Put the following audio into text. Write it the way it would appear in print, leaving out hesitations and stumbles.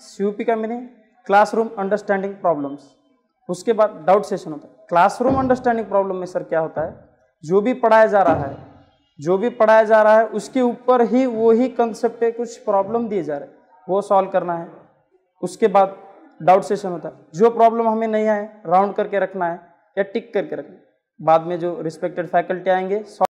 CUP का meaning classroom understanding problems. उसके बाद डाउट सेशन होता है। क्लासरूम अंडरस्टैंडिंग प्रॉब्लम में सर क्या होता है, जो भी पढ़ाया जा रहा है उसके ऊपर ही वो ही कंसेप्ट पे कुछ प्रॉब्लम दिए जा रहे हैं, वो सॉल्व करना है। उसके बाद डाउट सेशन होता है, जो प्रॉब्लम हमें नहीं आए राउंड करके रखना है या टिक करके रखना है। बाद में जो रिस्पेक्टेड फैकल्टी आएंगे